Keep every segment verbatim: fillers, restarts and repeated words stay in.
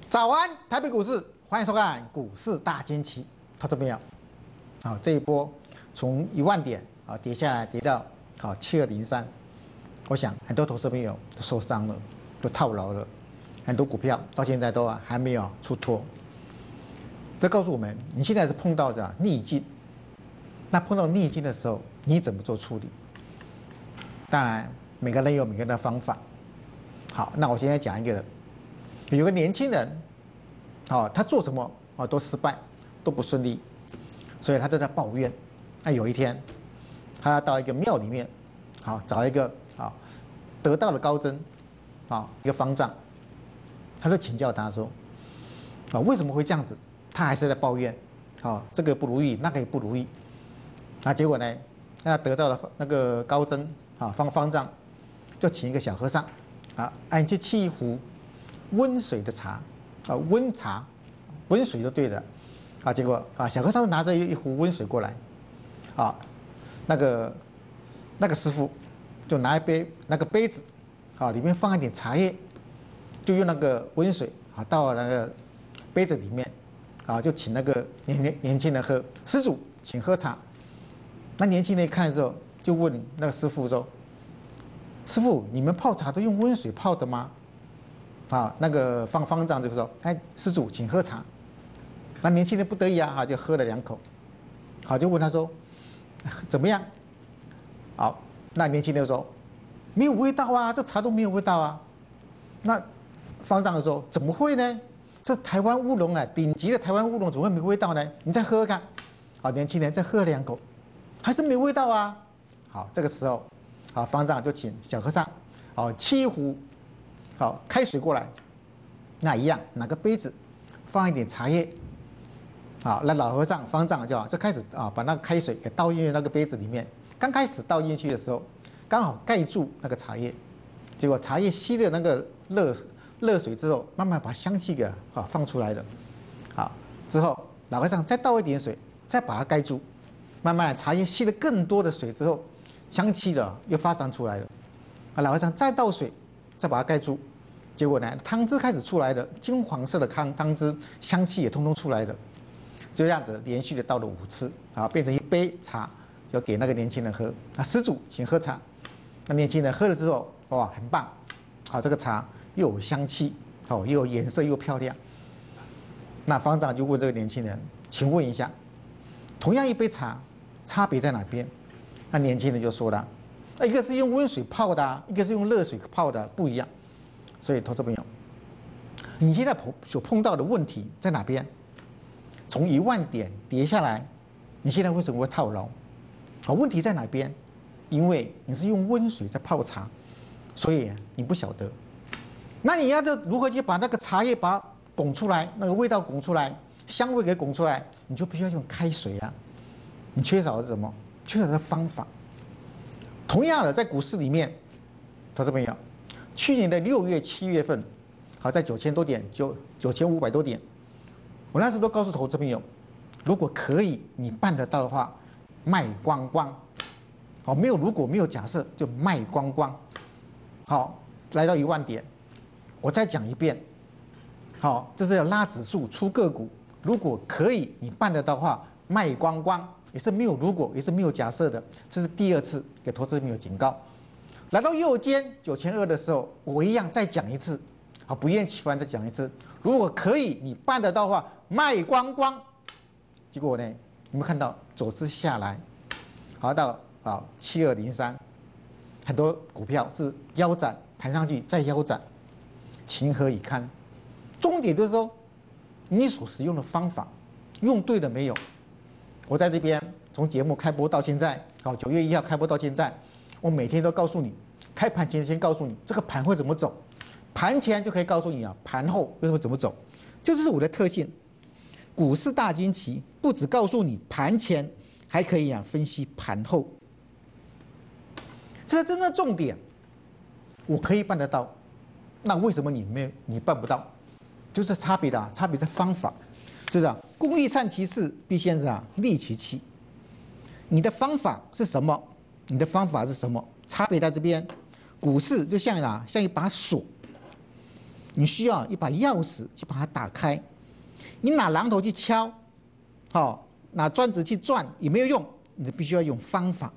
早安，台北股市，欢迎收看股市大惊奇。投资朋友，好，这一波从一万点啊跌下来，跌到好七二零三，我想很多投资朋友都受伤了，都套牢了，很多股票到现在都啊还没有出脱。这告诉我们，你现在是碰到着逆境，那碰到逆境的时候，你怎么做处理？当然，每个人有每个人的方法。好，那我现在讲一个，有个年轻人，好，他做什么啊都失败，都不顺利，所以他都在抱怨。那有一天，他到一个庙里面，好找一个好得道的高僧，好一个方丈，他就请教他说，啊为什么会这样子？他还是在抱怨，好这个不如意，那个也不如意。那结果呢，那得到的那个高僧啊方方丈，就请一个小和尚。啊，按去沏一壶温水的茶，啊，温茶，温水就对了，啊，结果啊，小和尚拿着一壶温水过来，啊，那个那个师傅就拿一杯那个杯子，啊，里面放一点茶叶，就用那个温水啊倒那个杯子里面，啊，就请那个年年年轻人喝，施主请喝茶。那年轻人一看了之后，就问那个师傅说。师傅，你们泡茶都用温水泡的吗？啊，那个方方丈就说：“哎，施主，请喝茶。”那年轻人不得已啊，就喝了两口，好，就问他说：“怎么样？”好，那年轻人说：“没有味道啊，这茶都没有味道啊。”那方丈说：“怎么会呢？这台湾乌龙啊，顶级的台湾乌龙怎么会没味道呢？你再喝喝看。”好，年轻人再喝了两口，还是没味道啊。好，这个时候。好，方丈就请小和尚，好沏一壶，好开水过来，那一样拿个杯子，放一点茶叶，好，那老和尚方丈就就开始啊把那个开水给倒进那个杯子里面。刚开始倒进去的时候，刚好盖住那个茶叶，结果茶叶吸了那个热热水之后，慢慢把香气给啊放出来了。好，之后老和尚再倒一点水，再把它盖住，慢慢茶叶吸了更多的水之后。香气的又发散出来了，啊，老和尚再倒水，再把它盖住，结果呢，汤汁开始出来了，金黄色的汤汤汁，香气也通通出来了，就这样子连续的倒了五次，啊，变成一杯茶，就给那个年轻人喝。啊，施主，请喝茶。那年轻人喝了之后，哇，很棒，好，这个茶又有香气，哦，又有颜色又漂亮。那方丈就问这个年轻人，请问一下，同样一杯茶，差别在哪边？那年轻人就说了，一个是用温水泡的，一个是用热水泡的，不一样。所以，投资朋友，你现在所碰到的问题在哪边？从一万点跌下来，你现在为什么会套牢？啊，问题在哪边？因为你是用温水在泡茶，所以你不晓得。那你要就如何去把那个茶叶把它拱出来，那个味道拱出来，香味给拱出来，你就必须要用开水啊。你缺少的是什么？缺少的方法。同样的，在股市里面，投资朋友，去年的六月、七月份，好在九千多点，九九千五百多点，我那时都告诉投资朋友，如果可以，你办得到的话，卖光光。好，没有如果没有假设，就卖光光。好，来到一万点，我再讲一遍。好，这是要拉指数出个股，如果可以，你办得到的话，卖光光。也是没有如果，也是没有假设的，这是第二次给投资朋友警告。来到右肩九千二的时候，我一样再讲一次，好，不厌其烦再讲一次。如果可以，你办得到的话，卖光光。结果呢，你们看到走势下来，好到啊七二零三，很多股票是腰斩弹上去再腰斩，情何以堪？重点就是说，你所使用的方法用对了没有？我在这边从节目开播到现在，好，九月一号开播到现在，我每天都告诉你，开盘前先告诉你这个盘会怎么走，盘前就可以告诉你啊，盘后为什么怎么走，这就是我的特性。股市大惊奇，不只告诉你盘前，还可以啊分析盘后，这是真正重点。我可以办得到，那为什么你没有你办不到？就是差别的、啊，差别在方法。是这样，工欲善其事，必先是啊利其器。你的方法是什么？你的方法是什么？差别在这边。股市就像啊，像一把锁， 你需要一把钥匙去把它打开。你拿榔头去敲，好、哦，拿钻子去钻也没有用，你必须要用方法。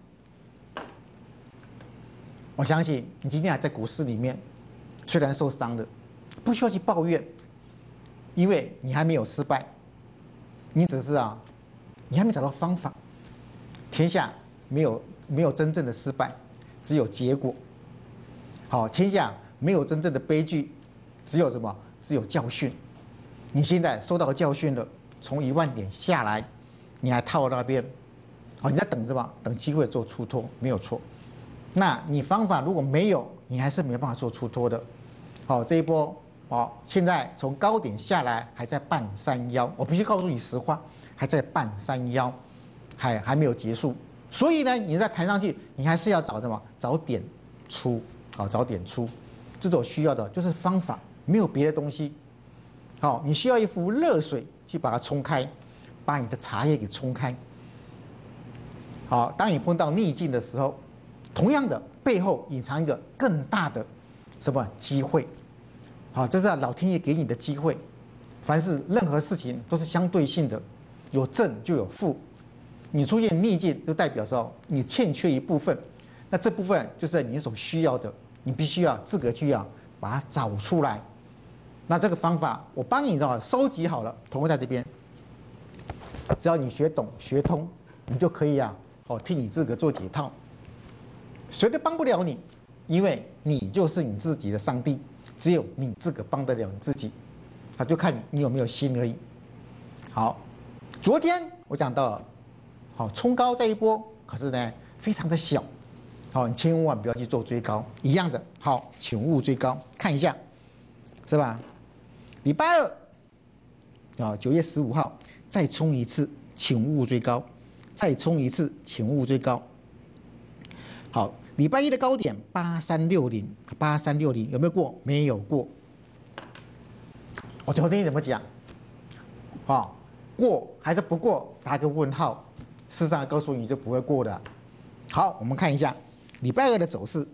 我相信你今天还在股市里面，虽然受伤了，不需要去抱怨，因为你还没有失败，你只是啊，你还没找到方法。天下没有没有真正的失败，只有结果。好，天下没有真正的悲剧，只有什么？只有教训。你现在收到教训了，从一万点下来，你还套那边，好，你在等什么？等机会做出脱，没有错。那你方法如果没有，你还是没办法做出脱的。好，这一波，好，现在从高点下来，还在半山腰。我必须告诉你实话，还在半山腰，还还没有结束。所以呢，你再弹上去，你还是要找什么？找点出，好，找点出。这种需要的就是方法，没有别的东西。好，你需要一壶热水去把它冲开，把你的茶叶给冲开。好，当你碰到逆境的时候，同样的背后隐藏一个更大的什么机会？好，这是老天爷给你的机会。凡是任何事情都是相对性的，有正就有负。你出现逆境，就代表说你欠缺一部分，那这部分就是你所需要的，你必须要自个去要把它找出来。那这个方法我帮你的收集好了，统合在这边。只要你学懂学通，你就可以啊，哦，替你自个做解套。谁都帮不了你，因为你就是你自己的上帝，只有你自个帮得了你自己。他就看你有没有心而已。好，昨天我讲到，好冲高这一波，可是呢非常的小，好，你千万不要去做追高，一样的。好，请勿追高，看一下，是吧？礼拜二，啊，九月十五号再冲一次，请勿追高，再冲一次，请勿追高。好，礼拜一的高点八三六零，八三六零有没有过？没有过。我昨天怎么讲？啊，过还是不过？打个问号。事实上告诉你就不会过的。好，我们看一下礼拜二的走势。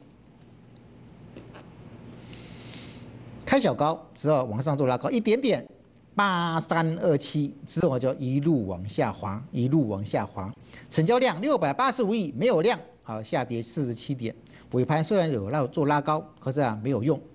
开小高之后往上做拉高一点点，八三二七之后就一路往下滑，一路往下滑。成交量六百八十五亿，没有量，好，下跌四十七点。尾盘虽然有拉做拉高，可是啊没有用。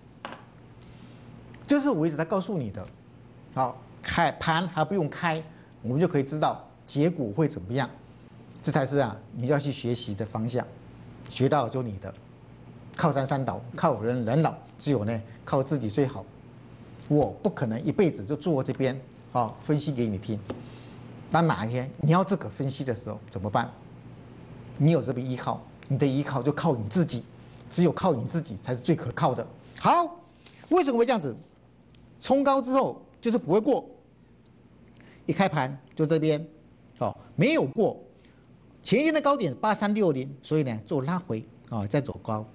这是我一直在告诉你的。好，开盘还不用开，我们就可以知道结果会怎么样。这才是啊你要去学习的方向，学到就你的。靠山山倒，靠人人老，只有呢靠自己最好。我不可能一辈子就坐这边啊分析给你听。当哪一天你要这个分析的时候怎么办？你有这个依靠，你的依靠就靠你自己，只有靠你自己才是最可靠的。好，为什么会这样子？冲高之后就是不会过，一开盘就这边，哦没有过。前一天的高点八三六零，所以呢做拉回啊、哦，再走高。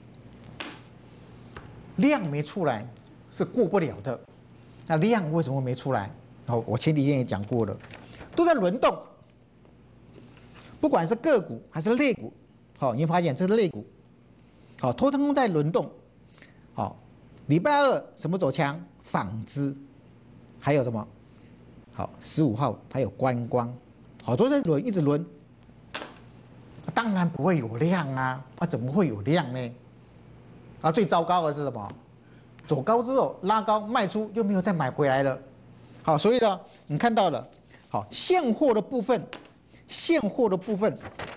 量没出来是过不了的。那量为什么没出来？好，我前几天也讲过了，都在轮动。不管是个股还是类股，好，你会发现这是类股，好，通通在轮动。好，礼拜二什么走强？纺织，还有什么？好，十五号还有观光，好多在轮，一直轮。当然不会有量啊，啊怎么会有量呢？啊，最糟糕的是什么？走高之后拉高卖出，就没有再买回来了。好，所以呢，你看到了，好现货的部分，现货的部分，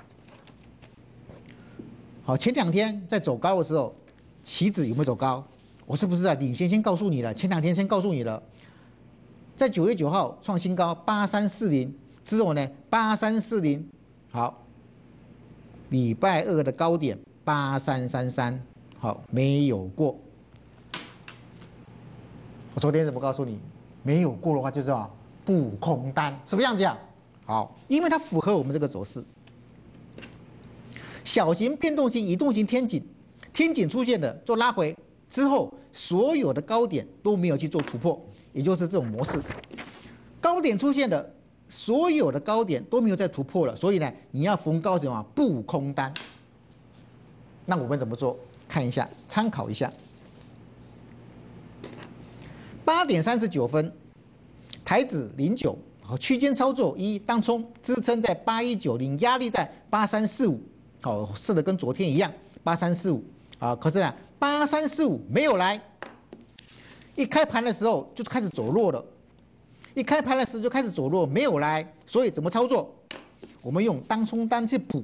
好前两天在走高的时候，期指有没有走高？我是不是啊领先先告诉你了？前两天先告诉你了，在九月九号创新高八三四零之后呢，八三四零，好，礼拜二的高点八三三三。好，没有过。我昨天怎么告诉你？没有过的话就是什么？布空单，什么样子啊？好，因为它符合我们这个走势。小型变动型移动型天井，天井出现的做拉回之后，所有的高点都没有去做突破，也就是这种模式。高点出现的，所有的高点都没有再突破了，所以呢，你要逢高什么？布空单。那我们怎么做？看一下，参考一下。 八点三十九分，台指零九，好，区间操作一，当冲支撑在八一九零，压力在八三四五，好，试的跟昨天一样，八三四五，啊，可是呢，八三四五没有来，一开盘的时候就开始走弱了，一开盘的时候就开始走弱，没有来，所以怎么操作？我们用当冲单去补，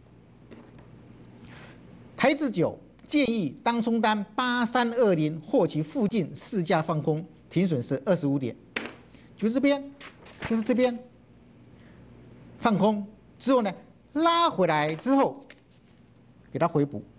台指九。建议当冲单八三二零或其附近市价放空，停损是二十五点，就是这边，就是这边放空之后呢，拉回来之后给它回补。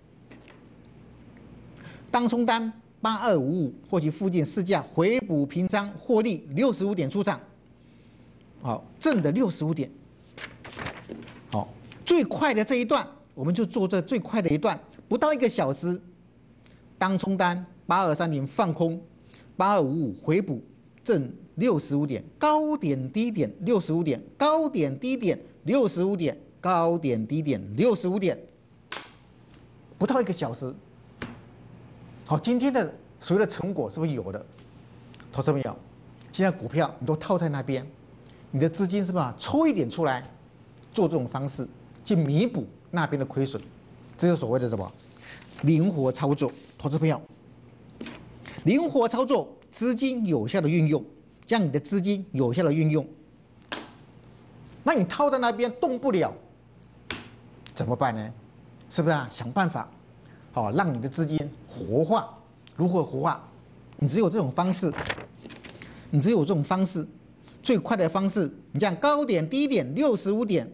当冲单八二五五或其附近市价回补平仓获利六十五点出场，好，挣的六十五点。好，最快的这一段我们就做这最快的一段。不到一个小时，当冲单八二三零放空，八二五五回补，挣六十五点，高点低点六十五点，高点低点六十五点，高点低点六十五点，不到一个小时。好，今天的所谓的成果是不是有的？投资朋友，现在股票你都套在那边，你的资金是吧？抽一点出来，做这种方式去弥补那边的亏损。这是所谓的什么灵活操作，投资朋友，灵活操作，资金有效的运用，将你的资金有效的运用，那你套在那边动不了，怎么办呢？是不是啊？想办法，好、哦、让你的资金活化。如何活化？你只有这种方式，你只有这种方式，最快的方式，你这样高点低点六十五点。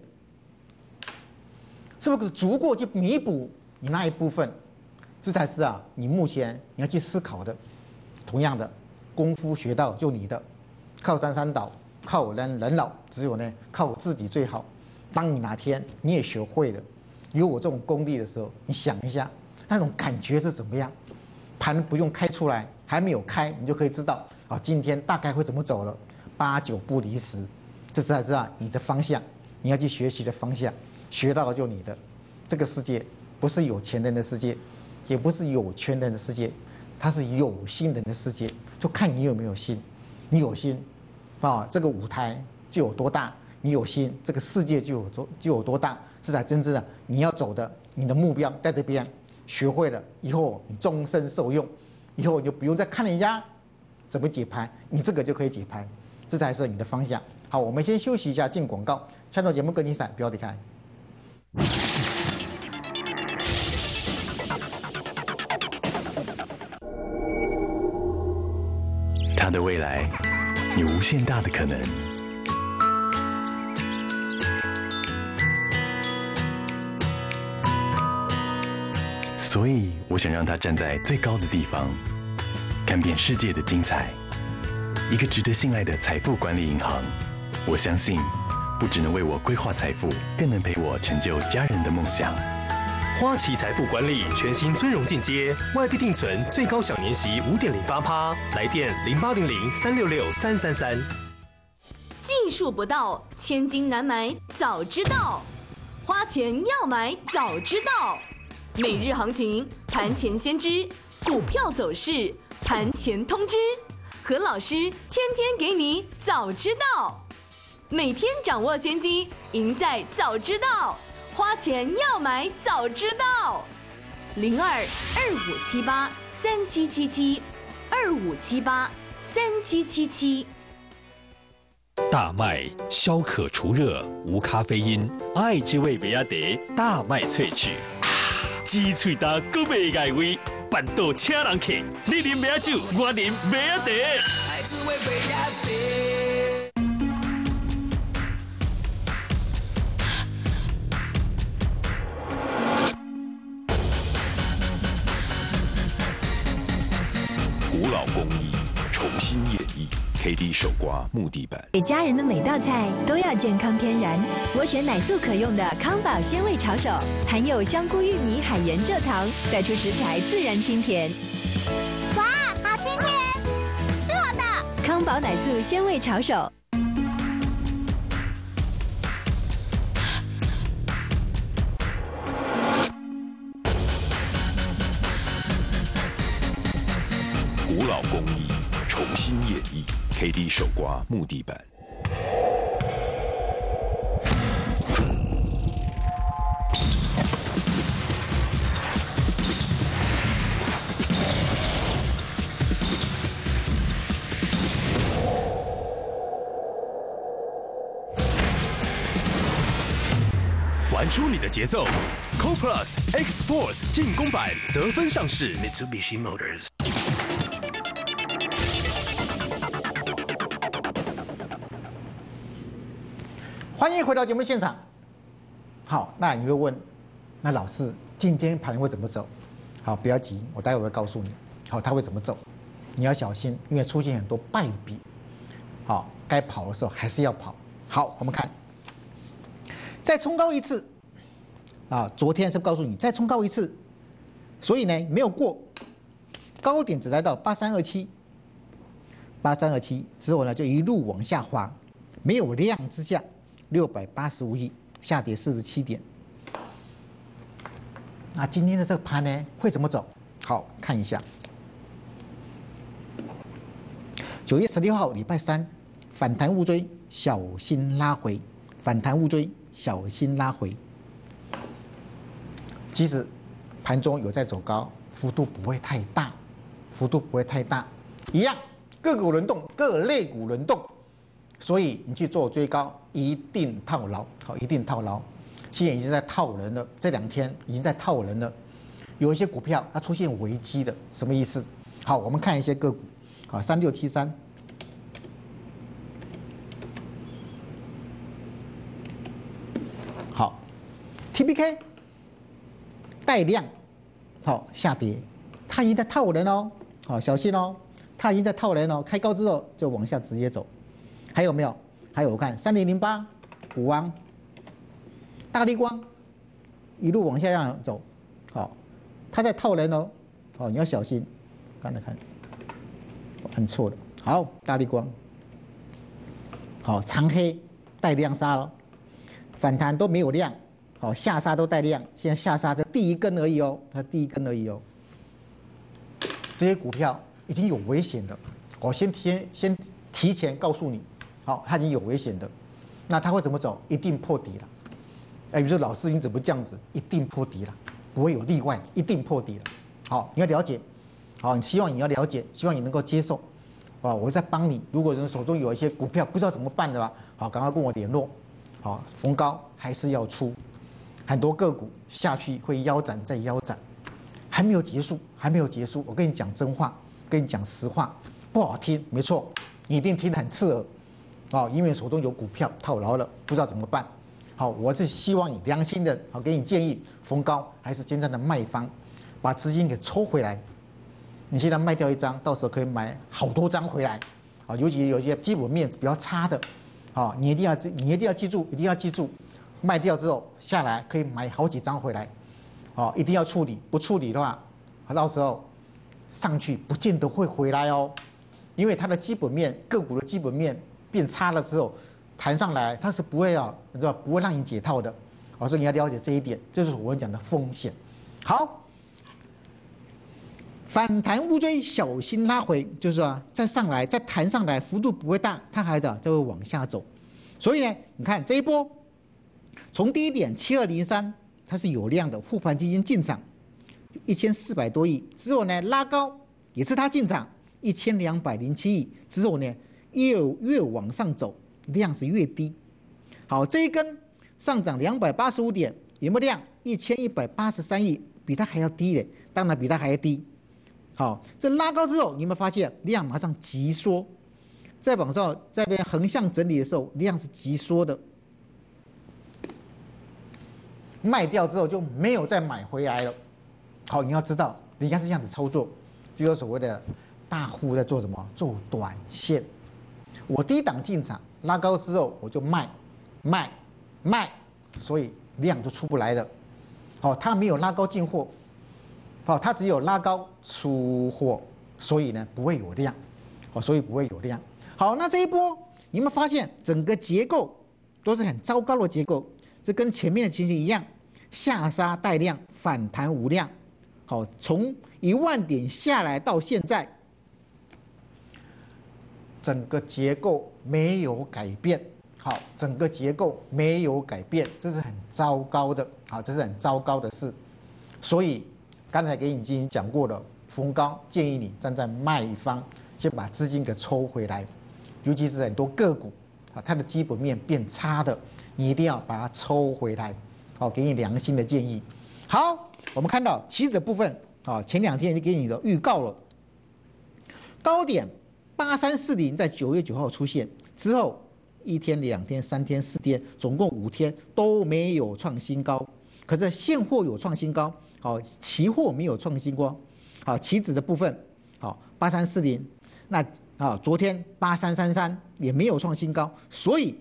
是不是足够去弥补你那一部分？这才是啊，你目前你要去思考的。同样的，功夫学到就你的，靠山山倒，靠人人老，只有呢靠我自己最好。当你哪天你也学会了，有我这种功力的时候，你想一下那种感觉是怎么样？盘不用开出来，还没有开，你就可以知道啊，今天大概会怎么走了，八九不离十。这才是啊你的方向，你要去学习的方向。学到的就你的，这个世界不是有钱人的世界，也不是有权人的世界，它是有心人的世界，就看你有没有心。你有心，啊，这个舞台就有多大；你有心，这个世界就有多就有多大。这才真正的你要走的，你的目标在这边。学会了以后，你终身受用，以后你就不用再看人家怎么解盘，你这个就可以解盘，这才是你的方向。好，我们先休息一下，进广告。下段节目跟你散，不要离开。 他的未来有无限大的可能，所以我想让他站在最高的地方，看遍世界的精彩。一个值得信赖的财富管理银行，我相信不只能为我规划财富，更能陪我成就家人的梦想。 花旗财富管理全新尊荣进阶，外币定存最高享年息五点零八趴，来电零八零零三六六三三三。 技术不到，千金难买早知道，花钱要买早知道。每日行情，盘前先知，股票走势，盘前通知，何老师天天给你早知道。每天掌握先机，赢在早知道。花钱要买早知道，零二二五七八三七七七，二五七八三七七七。 大麦消渴除热，无咖啡因，爱之味贝亚德大麦萃取，啊，鸡脆搭够袂碍味，办到请人客，你啉贝亚酒，我啉贝亚德。爱之味贝亚德。古老工艺重新演绎 ，K D 手刮木地板。 给家人的每道菜都要健康天然，我选奶素可用的康宝鲜味炒手，含有香菇、玉米、海盐、蔗糖，带出食材自然清甜。 哇，好清甜，是我的康宝奶素鲜味炒手。 古老工艺重新演绎 K D 手刮木地板。 玩出你的节奏 ，Co Plus X Force 进攻版得分上市 ，Mitsubishi Motors。 欢迎回到节目现场。好，那你会问，那老师今天盘会怎么走？好，不要急，我待会会告诉你。好，它会怎么走？你要小心，因为出现很多败笔。好，该跑的时候还是要跑。好，我们看。再冲高一次，啊，昨天是告诉你再冲高一次，所以呢没有过，高点只来到八三二七，八三二七之后呢就一路往下滑，没有量之下，六百八十五亿下跌四十七点。那今天的这个盘呢会怎么走？好，看一下，九月十六号礼拜三反弹勿追，小心拉回，反弹勿追。小心拉回，即使盘中有在走高，幅度不会太大，幅度不会太大，一样个股轮动，各类股轮动，所以你去做追高，一定套牢，好，一定套牢。现在已经在套人了，这两天已经在套人了，有一些股票它出现危机的，什么意思？好，我们看一些个股，好，三六七三。好 ，T B K 带量，好下跌，它已经在套人哦，好小心哦，它已经在套人哦，开高之后就往下直接走。还有没有？还有我看三零零八，股王，大立光，一路往下这样走，好，它在套人哦，好你要小心，看来看，按错了，好大立光，好长黑带量杀了。反弹都没有量，好下杀都带量，现在下杀这第一根而已哦，它第一根而已哦。这些股票已经有危险的，我先提先提前告诉你，好，它已经有危险的，那它会怎么走？一定破底了。哎，比如说老师你怎么这样子？一定破底了，不会有例外，一定破底了。好，你要了解，好，你希望你要了解，希望你能够接受，啊，我在帮你。如果人手中有一些股票不知道怎么办的话，好，赶快跟我联络。好，逢高还是要出，很多个股下去会腰斩再腰斩，还没有结束，还没有结束。我跟你讲真话，跟你讲实话，不好听，没错，你一定听得很刺耳，啊，因为手中有股票套牢了，不知道怎么办。好，我是希望你良心的，好，给你建议，逢高还是坚站的卖方，把资金给抽回来。你现在卖掉一张，到时候可以买好多张回来，啊，尤其有一些基本面比较差的。好，你一定要你一定要记住，一定要记住，卖掉之后下来可以买好几张回来，好，一定要处理，不处理的话，到时候上去不见得会回来哦，因为它的基本面个股的基本面变差了之后，弹上来它是不会啊，你知道不会让你解套的，所以你要了解这一点，这就是我们讲的风险。好，反弹勿追，小心拉回，就是说再上来再弹上来，幅度不会大，它还的就会往下走。所以呢，你看这一波从低点七二零三，它是有量的护盘基金进场一千四百多亿，之后呢拉高也是它进场一千两百零七亿，之后呢越越往上走，量是越低。好，这一根上涨两百八十五点，有没有量？一千一百八十三亿，比它还要低嘞，当然比它还要低。好，这拉高之后，你有没有发现量马上急缩？再往上这边横向整理的时候，量是急缩的。卖掉之后就没有再买回来了。好，你要知道，人家是这样子操作，只有所谓的大户在做什么？做短线。我低档进场，拉高之后我就卖，卖，卖，所以量就出不来了。好，它没有拉高进货。好，它只有拉高出货，所以呢不会有量，好，所以不会有量。好，那这一波你有没有发现整个结构都是很糟糕的结构？这跟前面的情形一样，下杀带量，反弹无量。好，从一万点下来到现在， 整个结构没有改变，好，整个结构没有改变，这是很糟糕的，好，这是很糟糕的事。所以刚才给你已经讲过了，逢高建议你站在卖方，先把资金给抽回来，尤其是很多个股啊，它的基本面变差的，你一定要把它抽回来，好，给你良心的建议。好，我们看到期指的部分啊，前两天已经给你的预告了，高点八三四零在九月九号出现之后，一天、两天、三天、四天，总共五天都没有创新高。可是现货有创新高，好，期货没有创新高。好，期指的部分，好八三四零，那啊昨天八三三三也没有创新高，所以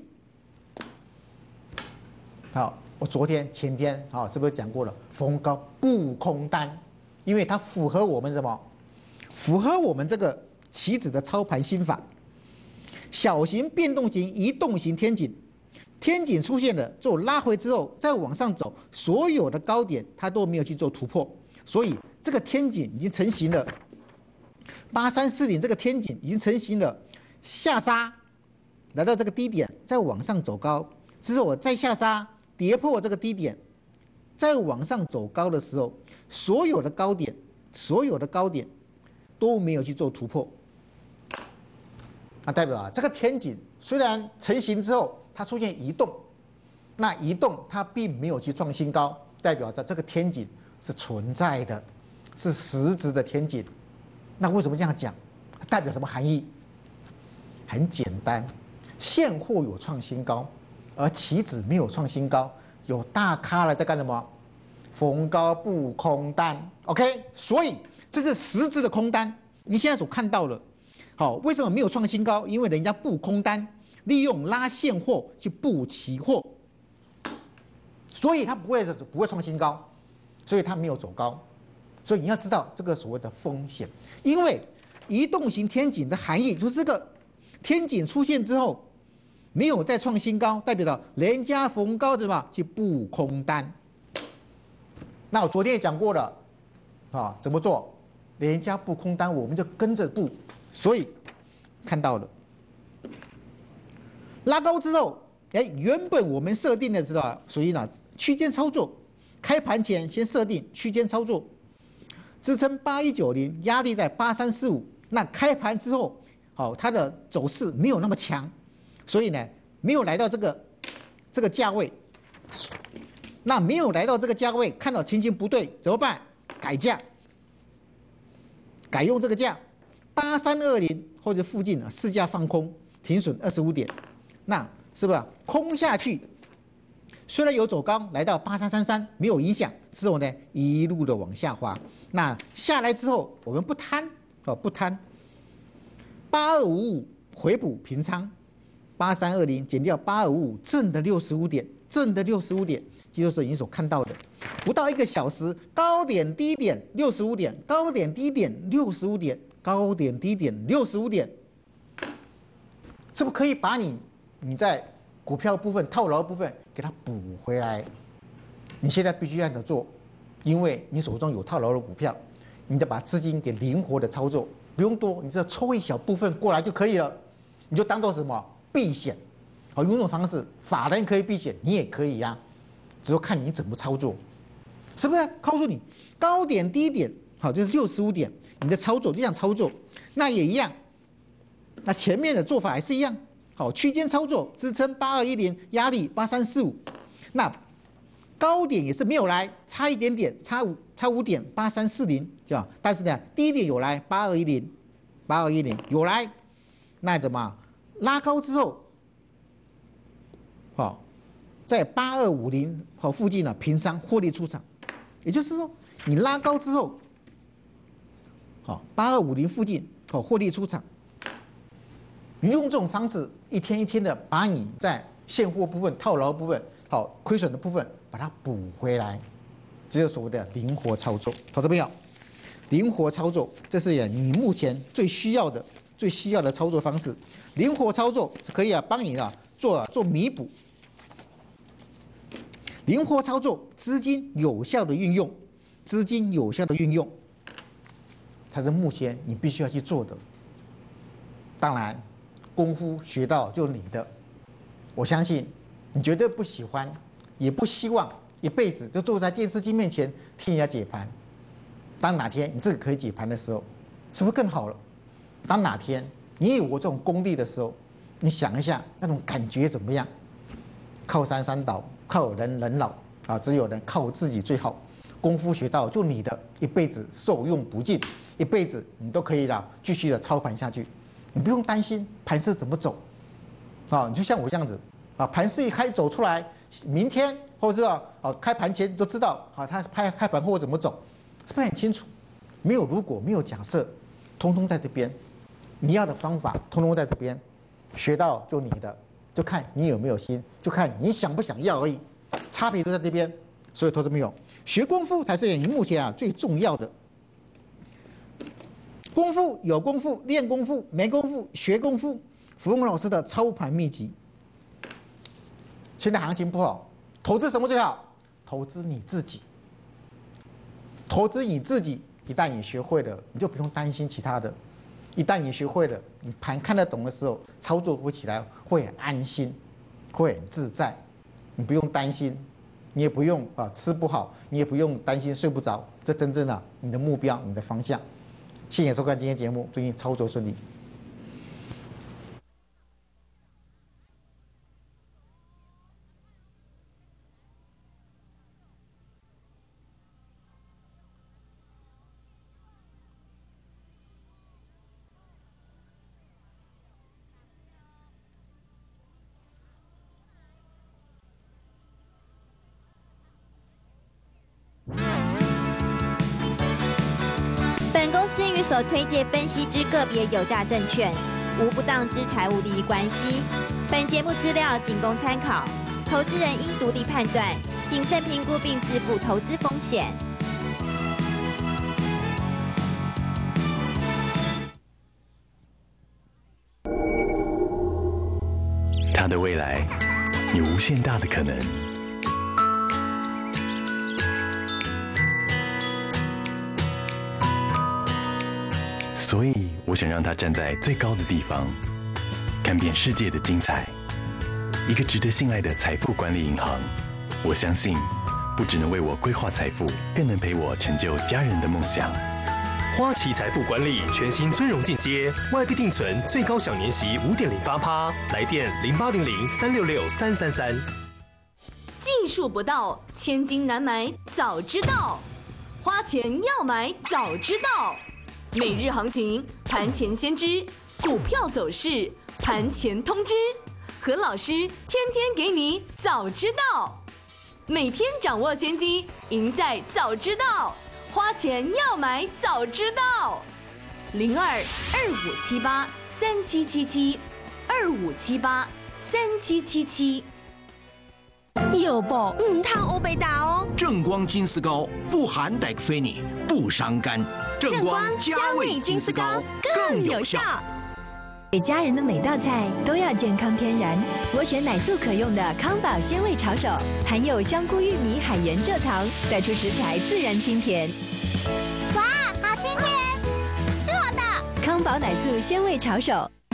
好，我昨天前天好是不是讲过了？逢高不空单，因为它符合我们什么？符合我们这个期指的操盘心法，小型变动型移动型天井，天井出现了做拉回之后再往上走，所有的高点它都没有去做突破，所以这个天井已经成型了。八三四零这个天井已经成型了，下杀来到这个低点，再往上走高之后，我再下杀跌破这个低点，再往上走高的时候，所有的高点，所有的高点都没有去做突破。那代表啊，这个天井虽然成型之后它出现移动，那移动它并没有去创新高，代表着这个天井是存在的，是实质的天井。那为什么这样讲？代表什么含义？很简单，现货有创新高，而期指没有创新高，有大咖了在干什么？逢高不空单 ，OK？ 所以这是实质的空单。你现在所看到了，好，为什么没有创新高？因为人家布空单，利用拉现货去布期货，所以它不会不会创新高，所以它没有走高。所以你要知道这个所谓的风险，因为移动型天井的含义就是这个天井出现之后没有再创新高，代表了人家逢高怎么去布空单。那我昨天也讲过了，啊，怎么做？人家布空单，我们就跟着布。所以看到了拉高之后，哎，原本我们设定的是吧，属于呢区间操作，开盘前先设定区间操作。支撑八一九零，压力在八三四五。那开盘之后，好，它的走势没有那么强，所以呢，没有来到这个这个价位。那没有来到这个价位，看到情形不对怎么办？改价，改用这个价八三二零或者附近啊，市价放空，停损二十五点。那是不是空下去？虽然有走高，来到八三三三没有影响，之后呢一路的往下滑。那下来之后，我们不贪哦，不贪。八二五五回补平仓，八三二零减掉八二五五，正的六十五点，正的六十五点，这就是你所看到的。不到一个小时，高点低点六十五点，高点低点六十五点，高点低点六十五点，是不是可以把你你在股票部分套牢部分给它补回来？你现在必须这样的做，因为你手中有套牢的股票，你得把资金给灵活的操作，不用多，你只要抽一小部分过来就可以了，你就当做什么避险，好，用这种方式，法人可以避险，你也可以呀、啊，只要看你怎么操作，是不是？告诉你高点低点，好，就是六十五点，你的操作就这样操作，那也一样，那前面的做法还是一样。好，区间操作，支撑八二一零，压力八三四五，那高点也是没有来，差一点点，差五差五点八三四零，对吧？但是呢，低点有来八二一零，八二一零有来，那怎么拉高之后，好，在八二五零好附近呢平仓获利出场，也就是说你拉高之后，好八二五零附近好获利出场。你用这种方式一天一天的把你在现货部分、套牢部分、好亏损的部分把它补回来，只有所谓的灵活操作，投资朋友，灵活操作这是你目前最需要的、最需要的操作方式。灵活操作可以啊，帮你啊做啊做弥补。灵活操作，资金有效的运用，资金有效的运用，才是目前你必须要去做的。当然。 功夫学到就你的。我相信你绝对不喜欢，也不希望一辈子就坐在电视机面前听人家解盘。当哪天你自己可以解盘的时候，是不是更好了？当哪天你有我这种功力的时候，你想一下那种感觉怎么样？靠山山倒，靠人人老啊！只有人靠自己最好。功夫学到就你的，一辈子受用不尽，一辈子你都可以啦，继续的操盘下去，你不用担心盘势怎么走啊！你就像我这样子啊，盘势一开走出来，明天或者是啊开盘前都知道啊，它开开盘后怎么走，是不是很清楚？没有如果，没有假设，通通在这边。你要的方法通通在这边，学到就你的，就看你有没有心，就看你想不想要而已，差别都在这边。所以投资朋友，学功夫才是你目前啊最重要的。功夫有功夫，练功夫没功夫，学功夫。福隆老师的操盘秘籍。现在行情不好，投资什么最好？投资你自己。投资你自己，一旦你学会了，你就不用担心其他的。一旦你学会了，你盘看得懂的时候，操作会起来会很安心，会很自在，你不用担心，你也不用啊吃不好，你也不用担心睡不着，这真正啊你的目标，你的方向。谢谢收看今天节目，祝你操作顺利。 本公司与所推介分析之个别有价证券无不当之财务利益关系。本节目资料仅供参考，投资人应独立判断、谨慎评估并自负投资风险。 他的未来有无限大的可能。所以，我想让他站在最高的地方，看遍世界的精彩。一个值得信赖的财富管理银行，我相信，不只能为我规划财富，更能陪我成就家人的梦想。 花旗财富管理全新尊荣进阶，外币定存最高享年息五点零八趴，来电零八零零三六六三三三。 技术不到，千金难买早知道，花钱要买早知道。每日行情，盘前先知，股票走势，盘前通知，何老师天天给你早知道，每天掌握先机，赢在早知道，花钱要买早知道，零二二五七八三七七七，二五七八三七七七。 有不？唔通欧贝达哦。 正光金丝膏不含戴菲尼，不伤肝。正光加味金丝膏更有效。 给家人的每道菜都要健康天然，我选奶素可用的康宝鲜味炒手，含有香菇、玉米、海盐蔗糖，带出食材自然清甜。 哇，好清甜，是我的！ 康宝奶素鲜味炒手。